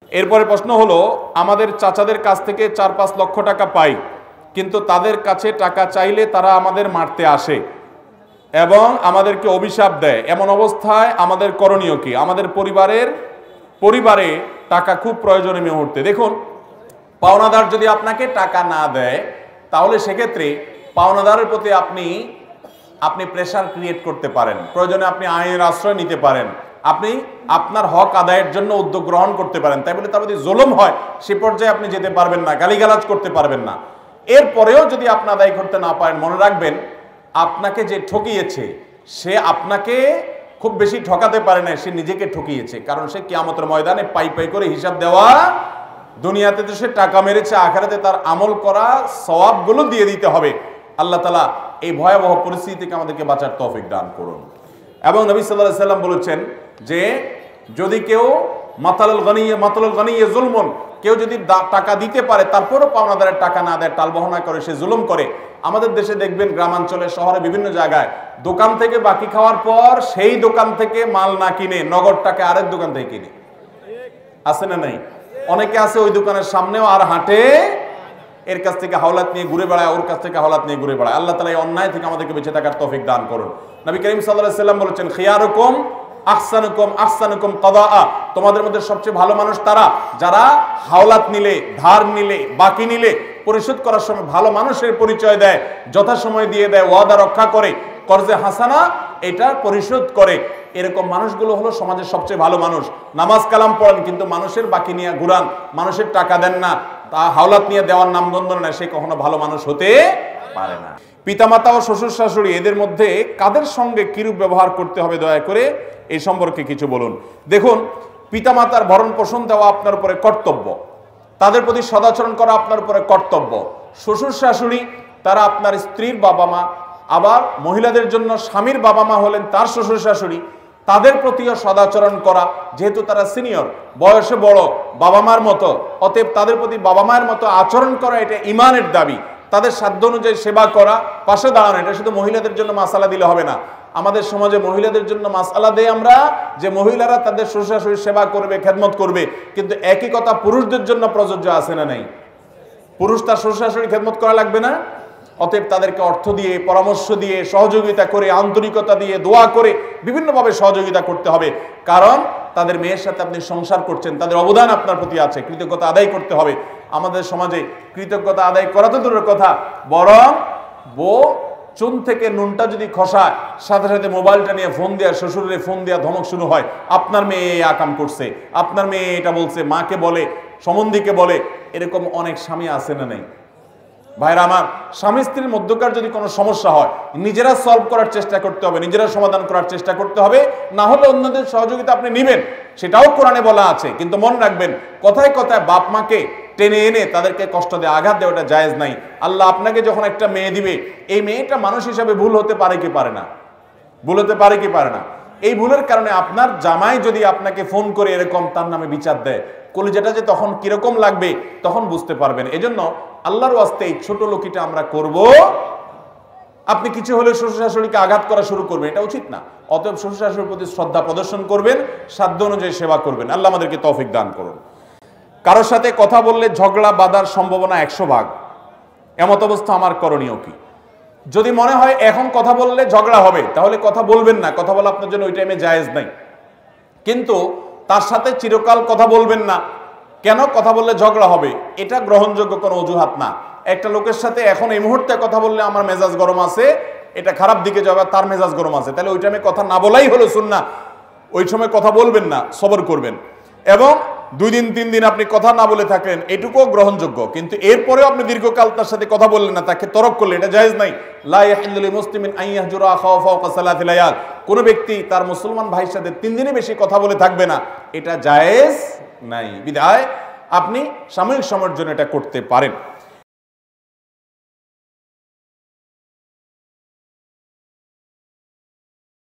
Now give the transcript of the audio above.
এরপরে প্রশ্ন হলো, আমাদের চাচাদের কাছ থেকে 4-5 লক্ষ টাকা পাই, কিন্তু তাদের কাছে টাকা চাইলে তারা আমাদের মারতে আসে এবং আমাদেরকে অভিশাপ দেয়। এমন অবস্থায় আমাদের করণীয় কি? আমাদের পরিবারে টাকা খুব প্রয়োজনীয় মুহূর্তে। দেখুন, পাওনাদার যদি আপনাকে টাকা না দেয়, তাহলে সেক্ষেত্রে পাওনাদারের প্রতি আপনি প্রেশার ক্রিয়েট করতে পারেন। প্রয়োজনে আপনি আইনের আশ্রয় নিতে পারেন, আপনি আপনার হক আদায়ের জন্য উদ্যোগ গ্রহণ করতে পারেন। তাই বলে তার প্রতি জুলুম হয় সে পর্যায়ে আপনি যেতে পারবেন না, গালিগালাজ করতে পারবেন না। এরপরেও যদি আপনি আদায় করতে না পারেন, মনে রাখবেন আপনাকে যে ঠকিয়েছে সে আপনাকে খুব বেশি ঠকাতে পারে না, সে নিজেকে ঠকিয়েছে। কারণ সে কিয়ামতের ময়দানে পাই পাই করে হিসাব দেওয়া। দুনিয়াতে তো সে টাকা মেরেছে, আখিরাতে তার আমল করা সওয়াবগুলো দিয়ে দিতে হবে। আল্লাহ তাআলা এই ভয়াবহ পরিস্থিতি থেকে আমাদেরকে বাঁচার তৌফিক দান করুন। এবং নবী সাল্লাল্লাহু আলাইহি সাল্লাম বলেছেন যে যদি কেউ মাতালুল গনিয়ে জুলমুন, কেউ যদি টাকা দিতে পারে তারপরও পাওনাদারের টাকা না দেয়, টালবাহনা করে, সে জুলুম করে। আমাদের দেশে দেখবেন গ্রামাঞ্চলে, শহরে বিভিন্ন জায়গায় দোকান থেকে বাকি খাওয়ার পর সেই দোকান থেকে মাল না কিনে নগদ টাকা আরেক দোকান থেকে কিনে। আছে না নাই? অনেকে আছে ওই দোকানের সামনেও আর হাঁটে, এর কাছ থেকে হাওলাত নিয়ে ঘুরে বেড়ায়, ওর কাছ থেকে হাওলাত নিয়ে ঘুরে বেড়ায়। আল্লাহ তাআলা এই অন্যায় থেকে আমাদেরকে বেঁচে থাকার তৌফিক দান করুন। নবী করিম সাল্লাল্লাহু আলাইহি সাল্লাম বলেছেন, খিয়ারুকুম আহসানুকুম কাদাআ, তোমাদের মধ্যে সবচেয়ে ভালো মানুষ তারা যারা হাওলাত নিলে, ধার নিলে, বাকি নিলে পরিশোধ করার সময় ভালো মানুষের পরিচয় দেয়, যথাসময় দিয়ে দেয়, ওয়াদা রক্ষা করে, কর্জে হাসানা এটা পরিশোধ করে। এরকম মানুষগুলো হলো সমাজের সবচেয়ে ভালো মানুষ। নামাজ কালাম পড়েন কিন্তু মানুষের বাকি নিয়ে ঘুরান, মানুষের টাকা দেন না, তা হাওলাত নিয়ে দেওয়ার নামগন্ধ না, সে কখনো ভালো মানুষ হতে পারে না। পিতামাতা ও শ্বশুর শাশুড়ি এদের মধ্যে কাদের সঙ্গে কিরূপ ব্যবহার করতে হবে দয়া করে এই সম্পর্কে কিছু বলুন। দেখুন, পিতামাতার ভরণ পোষণ দেওয়া আপনার উপরে কর্তব্য, তাদের প্রতি সদাচরণ করা আপনার উপরে কর্তব্য। শ্বশুর শাশুড়ি তারা আপনার স্ত্রীর বাবা মা, আবার মহিলাদের জন্য স্বামীর বাবা মা হলেন তার শ্বশুর শাশুড়ি, তাদের প্রতিও সদাচরণ করা, যেহেতু তারা সিনিয়র, বয়সে বড়, বাবা মার মতো, অতএব তাদের প্রতি বাবা মায়ের মতো আচরণ করা এটা ইমানের দাবি। তাদের সাধ্য অনুযায়ী সেবা করা, পাশে দাঁড়ানো, এটা শুধু মহিলাদের জন্য মাসালা দিলে হবে না। আমাদের সমাজে মহিলাদের জন্য মাসালা দেই আমরা যে মহিলারা তাদের শ্বশুর শাশুড়ির সেবা করবে, খেদমত করবে, কিন্তু একই কথা পুরুষদের জন্য প্রযোজ্য আছে না নাই? পুরুষ তার শ্বশুর শাশুড়ি খেদমত করা লাগবে না? অতএব তাদেরকে অর্থ দিয়ে, পরামর্শ দিয়ে, সহযোগিতা করে, আন্তরিকতা দিয়ে, দোয়া করে বিভিন্নভাবে সহযোগিতা করতে হবে। কারণ তাদের মেয়ের সাথে আপনি সংসার করছেন, তাদের অবদান আপনার প্রতি আছে, কৃতজ্ঞতা আদায় করতে হবে। আমাদের সমাজে কৃতজ্ঞতা আদায় করা তো দূরের কথা, বরং বউ চুন থেকে নুনটা যদি খসায়, সাথে সাথে মোবাইলটা নিয়ে ফোন দেওয়া, শ্বশুরের ফোন দেওয়া, ধমক শুরু হয়, আপনার মেয়ে এই আকাম করছে, আপনার মেয়ে এটা বলছে, মাকে বলে, সম্বন্ধীকে বলে। এরকম অনেক স্বামী আছে না নেই? ভাইরা আমার, স্বামী স্ত্রীর মধ্যকার যদি কোনো সমস্যা হয়, নিজেরা সলভ করার চেষ্টা করতে হবে, নিজেরা সমাধান করার চেষ্টা করতে হবে। না হলে অন্যদের সহযোগিতা আপনি নেবেন, সেটাও কোরআনে বলা আছে। কিন্তু মনে রাখবেন, কথায় কথায় বাপ মাকে টেনে এনে তাদেরকে কষ্ট দিয়ে আঘাত দেওয়াটা জায়েজ নাই। আল্লাহ আপনাকে যখন একটা মেয়ে দিবে, এই মেয়েটা মানুষ হিসাবে ভুল হতে পারে কি পারে না? ভুল হতে পারে কি পারে না? এই ভুলের কারণে আপনার জামাই যদি আপনাকে ফোন করে এরকম তার নামে বিচার দেয়, কলিজাটা যে তখন কিরকম লাগবে তখন বুঝতে পারবেন। এজন্য আল্লাহর ওয়াস্তে এই ছোট লোকিটা আমরা করব। আপনি কিছু হলে শ্বশুর শাশুড়িকে আঘাত করা শুরু করবেন, এটা উচিত না। অতএব শ্বশুর শাশুড়ির প্রতি শ্রদ্ধা প্রদর্শন করবেন, সাধ্য অনুযায়ী সেবা করবেন। আল্লাহ আমাদেরকে তৌফিক দান করুন। কারোর সাথে কথা বললে ঝগড়া বাঁধার সম্ভাবনা 100 ভাগ, এমত অবস্থা আমার করণীয় কি? যদি মনে হয় এখন কথা বললে ঝগড়া হবে, তাহলে কথা বলবেন না, কথা বলা আপনার জন্য ওই টাইমে জায়েজ নাই। কিন্তু তার সাথে চিরকাল কথা বলবেন না, কেন? কথা বললে ঝগড়া হবে, এটা গ্রহণযোগ্য কোনো অজুহাত না। একটা লোকের সাথে এখন এই মুহূর্তে কথা বললে আমার মেজাজ গরম আছে, এটা খারাপ দিকে যাবে, তার মেজাজ গরম আছে, তাহলে ওই টাইমে কথা না বলাই হলো সুন্নাহ। ওই সময় কথা বলবেন না, সবর করবেন। এবং 2 দিন 3 দিন আপনি কথা না বলে থাকলেন, এটুকুও গ্রহণযোগ্য। কিন্তু এরপরেও আপনি দীর্ঘকাল তার সাথে কথা বললেন না, তাকে তরক করলেন, এটা জায়েজ নাই। লা ইয়াহিল্লু লিমুসলিমিন আন ইয়াহজুরা আখাহু ফাওকা সালাতি লায়াল, কোন ব্যক্তি তার মুসলমান ভাইয়ের সাথে 3 দিনের বেশি কথা বলে থাকবে না, এটা জায়েজ নাই। বিধায় আপনি সাময়িক সময়ের জন্য এটা করতে পারেন।